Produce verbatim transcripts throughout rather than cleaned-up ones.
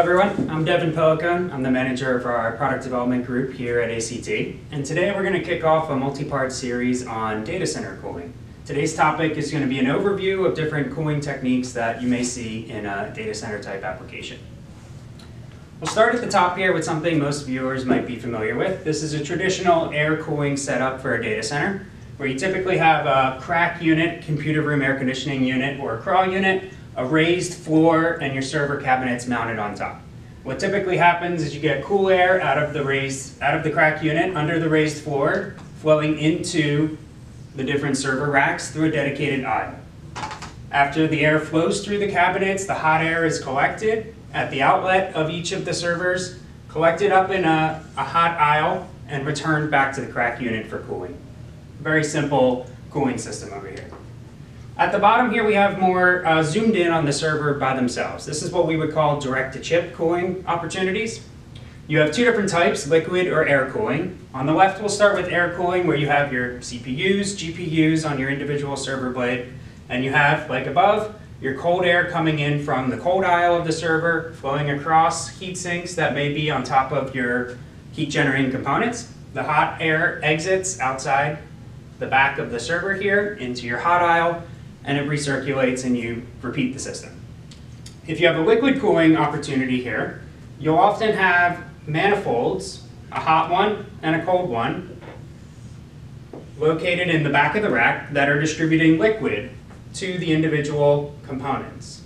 everyone, I'm Devin Pellicone. I'm the manager for our product development group here at A C T. And today we're going to kick off a multi-part series on data center cooling. Today's topic is going to be an overview of different cooling techniques that you may see in a data center type application. We'll start at the top here with something most viewers might be familiar with. This is a traditional air cooling setup for a data center, where you typically have a crack unit, computer room air conditioning unit, or a crawl unit, a raised floor, and your server cabinets mounted on top. What typically happens is you get cool air out of the raised, out of the crack unit under the raised floor, flowing into the different server racks through a dedicated aisle. After the air flows through the cabinets, the hot air is collected at the outlet of each of the servers, collected up in a, a hot aisle, and returned back to the crack unit for cooling. Very simple cooling system over here. At the bottom here we have more uh, zoomed in on the server by themselves. This is what we would call direct-to-chip cooling opportunities. You have two different types, liquid or air cooling. On the left we'll start with air cooling, where you have your C P Us, G P Us on your individual server blade, and you have, like above, your cold air coming in from the cold aisle of the server, flowing across heat sinks that may be on top of your heat generating components. The hot air exits outside the back of the server here into your hot aisle, and it recirculates and you repeat the system. If you have a liquid cooling opportunity here, you'll often have manifolds, a hot one and a cold one, located in the back of the rack that are distributing liquid to the individual components.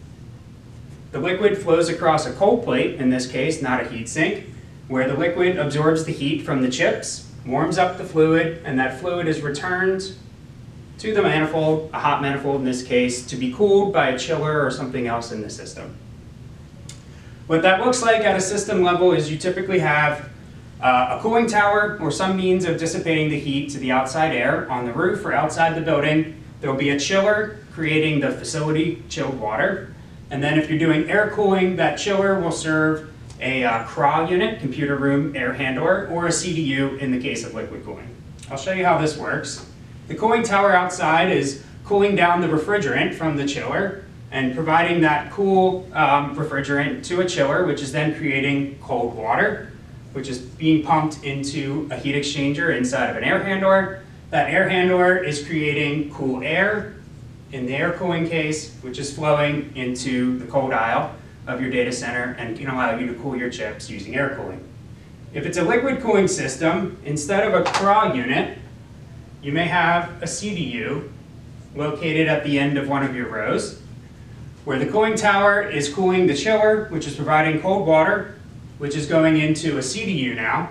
The liquid flows across a cold plate, in this case not a heat sink, where the liquid absorbs the heat from the chips, warms up the fluid, and that fluid is returned to the manifold, a hot manifold in this case, to be cooled by a chiller or something else in the system. What that looks like at a system level is you typically have uh, a cooling tower or some means of dissipating the heat to the outside air on the roof or outside the building. There will be a chiller creating the facility chilled water. And then if you're doing air cooling, that chiller will serve a uh, C R A W unit, computer room air handler, or a C D U in the case of liquid cooling. I'll show you how this works. The cooling tower outside is cooling down the refrigerant from the chiller and providing that cool um, refrigerant to a chiller, which is then creating cold water, which is being pumped into a heat exchanger inside of an air handler. That air handler is creating cool air in the air cooling case, which is flowing into the cold aisle of your data center and can allow you to cool your chips using air cooling. If it's a liquid cooling system, instead of a C R A W unit, you may have a C D U located at the end of one of your rows, where the cooling tower is cooling the chiller, which is providing cold water, which is going into a C D U now.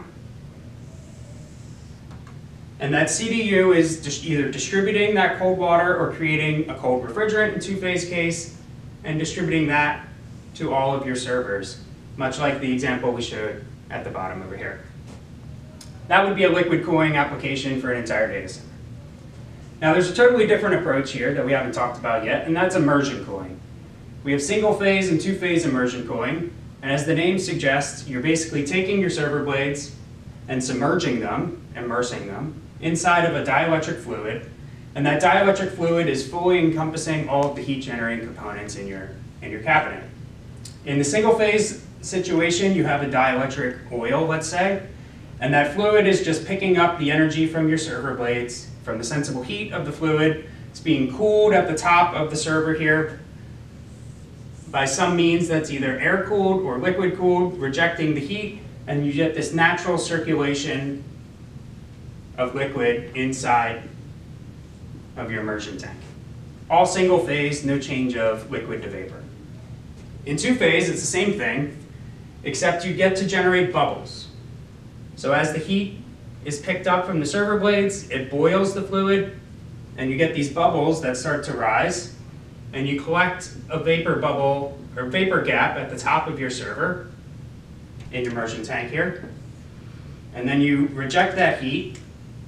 And that C D U is just either distributing that cold water or creating a cold refrigerant in two-phase case and distributing that to all of your servers, much like the example we showed at the bottom over here. That would be a liquid cooling application for an entire data center. Now there's a totally different approach here that we haven't talked about yet, and that's immersion cooling. We have single phase and two phase immersion cooling, and as the name suggests, you're basically taking your server blades and submerging them, immersing them, inside of a dielectric fluid, and that dielectric fluid is fully encompassing all of the heat generating components in your, in your cabinet. In the single phase situation, you have a dielectric oil, let's say, and that fluid is just picking up the energy from your server blades, from the sensible heat of the fluid. It's being cooled at the top of the server here by some means that's either air cooled or liquid cooled, rejecting the heat, and you get this natural circulation of liquid inside of your immersion tank. All single phase, no change of liquid to vapor. In two phase, it's the same thing, except you get to generate bubbles. So as the heat is picked up from the server blades, it boils the fluid, and you get these bubbles that start to rise, and you collect a vapor bubble or vapor gap at the top of your server in your immersion tank here. And then you reject that heat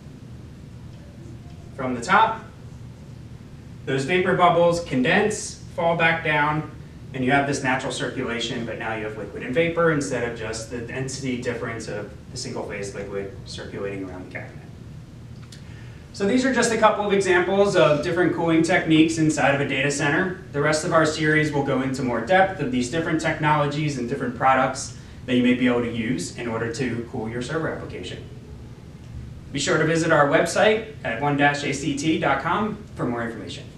from the top. Those vapor bubbles condense, fall back down, and you have this natural circulation, but now you have liquid and vapor instead of just the density difference of the single phase liquid circulating around the cabinet. So these are just a couple of examples of different cooling techniques inside of a data center. The rest of our series will go into more depth of these different technologies and different products that you may be able to use in order to cool your server application. Be sure to visit our website at one dash A C T dot com for more information.